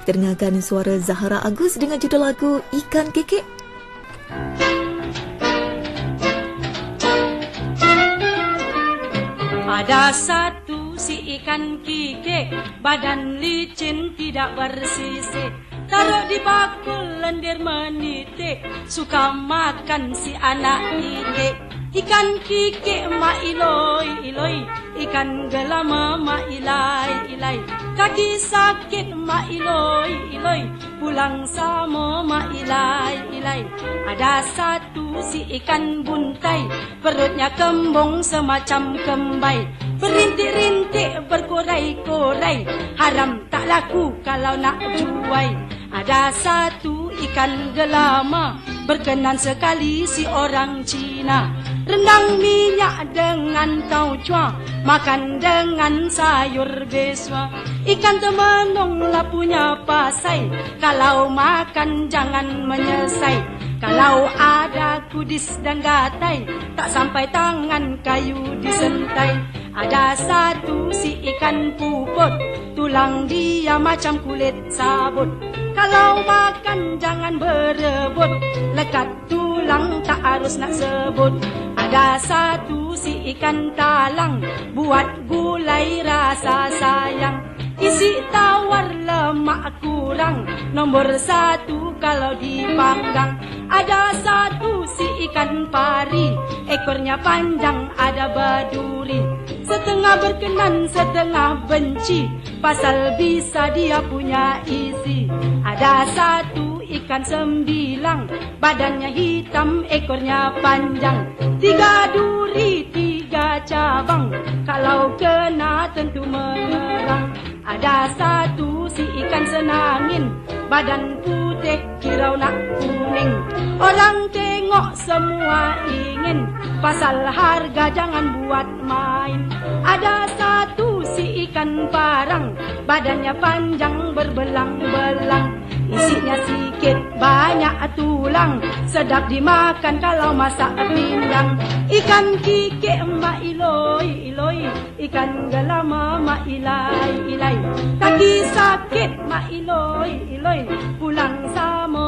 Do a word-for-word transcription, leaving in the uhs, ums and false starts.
Dengarkan suara Zahara Agus dengan judul lagu Ikan Kikik. Ada satu si ikan kikik, badan licin tidak bersisik. Taruh di bakul lendir menitik, suka makan si anak kikik. Ikan kikik ma iloi iloi, ikan gelama ma ilai ilai. Kaki sakit ma iloi iloi, pulang sama ma ilai ilai. Ada satu si ikan buntai, perutnya kembung semacam kembai. Berintik-rintik berkorai-korai, haram tak laku kalau nak juai. Ada satu ikan gelama, berkenan sekali si orang Cina. Rendang minyak dengan tauco, makan dengan sayur beswa. Ikan temenung lah punya pasai, kalau makan jangan menyesai. Kalau ada kudis dan gatai, tak sampai tangan kayu disentai. Ada satu si ikan puput, tulang dia macam kulit sabut. Kalau makan jangan berebut, lekat tulang tak harus nak sebut. Ada satu si ikan talang, buat gulai rasa sayang. Isi tawar lemak kurang, nomor satu kalau dipanggang. Ada satu si ikan pari, ekornya panjang ada baduri. Setengah berkenan setengah benci, pasal bisa dia punya isi. Ada satu ikan sembilang, badannya hitam ekornya panjang. Tiga duri tiga cabang, kalau kena tentu menyerang. Ada satu si ikan senangin, badan putih kirau nak kuning. Orang tengok semua ingin, pasal harga jangan buat main. Ada satu si ikan parang, badannya panjang berbelang-belang. Isinya sikit banyak tulang, sedap dimakan kalau masak pindang. Ikan kikik ma iloi iloi, ikan gelama ma ilai ilai. Kaki sakit ma iloi iloi, pulang sama